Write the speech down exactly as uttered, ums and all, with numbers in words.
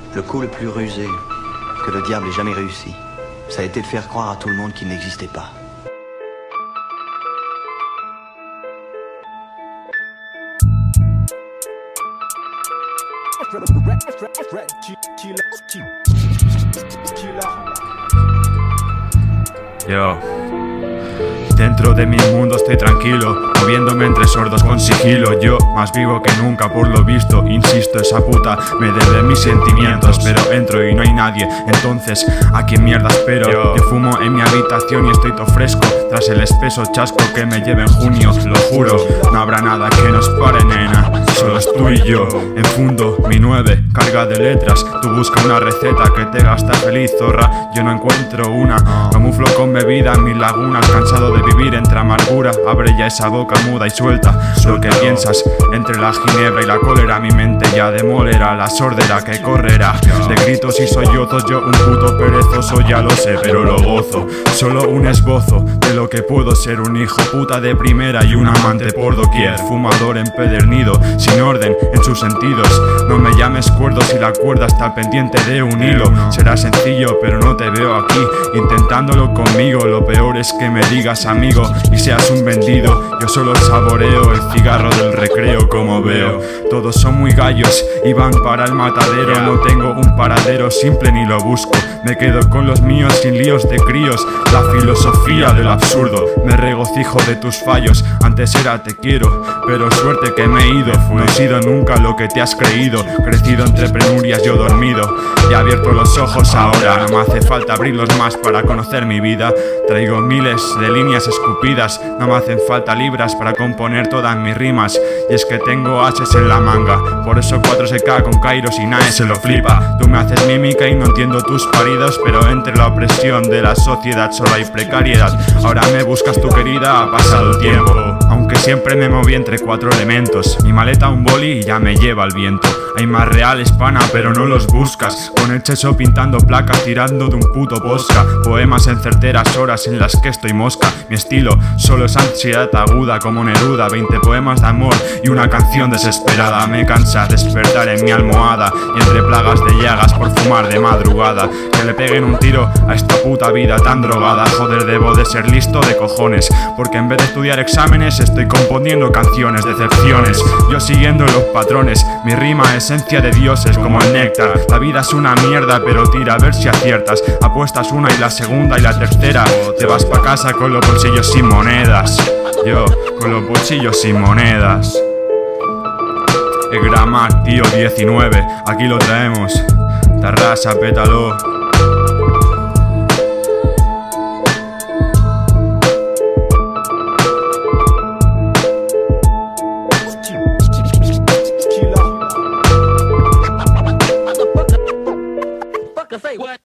Le coup le plus rusé que le diable ait jamais réussi, ça a été de faire croire à tout le monde qu'il n'existait pas. Yo, dentro de mi mundo estoy tranquilo, moviéndome entre sordos con sigilo. Yo, más vivo que nunca por lo visto, insisto, esa puta me debe mis sentimientos. Pero entro y no hay nadie, entonces ¿a quién mierda espero? Yo, yo fumo en mi habitación y estoy todo fresco, tras el espeso chasco que me lleve en junio. Lo juro, no habrá nada que nos pare, nena, solo es tú y yo. Enfundo mi nueve, carga de letras. Tú busca una receta que te haga estar feliz, zorra, yo no encuentro una. Camuflo con bebida en mis lagunas, cansado de vivir entre amargura. Abre ya esa boca muda y suelta lo que piensas. Entre la ginebra y la cólera, mi mente ya demolera la sordera que correrá de gritos y sollozos. Yo un puto perezoso, ya lo sé, pero lo gozo. Solo un esbozo de lo que puedo ser, un hijo puta de primera y un amante por doquier. Fumador empedernido, sin orden en sus sentidos. No me llames cuerdo si la cuerda está pendiente de un hilo. Será sencillo, pero no te veo aquí intentándolo conmigo. Lo peor es que me digas amigo y seas un vendido. Yo solo saboreo el cigarro del recreo. Como veo, todos son muy gallos y van para el matadero. No tengo un paradero simple ni lo busco, me quedo con los míos sin líos de críos. La filosofía del absurdo, me regocijo de tus fallos. Antes era te quiero, pero suerte que me he ido. No he sido nunca lo que te has creído, crecido entre penurias, yo dormido. Ya he abierto los ojos ahora, no me hace falta abrirlos más para conocer mi vida. Traigo miles de líneas escupidas, no me hacen falta libras para componer todas mis rimas. Y es que tengo haches en la manga, por eso cuatro se K con Kairos y nadie se lo flipa. Tú me haces mímica y no entiendo tus paridos, pero entre la opresión de la sociedad solo hay precariedad. Ahora me buscas tu querida, ha pasado el tiempo, aunque siempre me moví entre cuatro elementos. Mi maleta un boli y ya me lleva el viento. Hay más reales, pana, pero no los buscas. Con el cheso pintando placas, tirando de un puto posca. Poemas en certeras horas en las que estoy mosca. Mi estilo solo es ansiedad aguda como Neruda. Veinte poemas de amor y una canción desesperada. Me cansa despertar en mi almohada y entre plagas de llagas por fumar de madrugada. Que le peguen un tiro a esta puta vida tan drogada. Joder, debo de ser listo de cojones, porque en vez de estudiar exámenes estoy componiendo canciones, decepciones. Yo siguiendo los patrones, mi rima esencia de dioses como el néctar. La vida es una mierda, pero tira a ver si aciertas. Apuestas una y la segunda y la tercera. Te vas pa' casa con los bolsillos sin monedas. Yo, con los bolsillos sin monedas. El Gramac, tío, diecinueve, aquí lo traemos. Tarrasa, pétalo.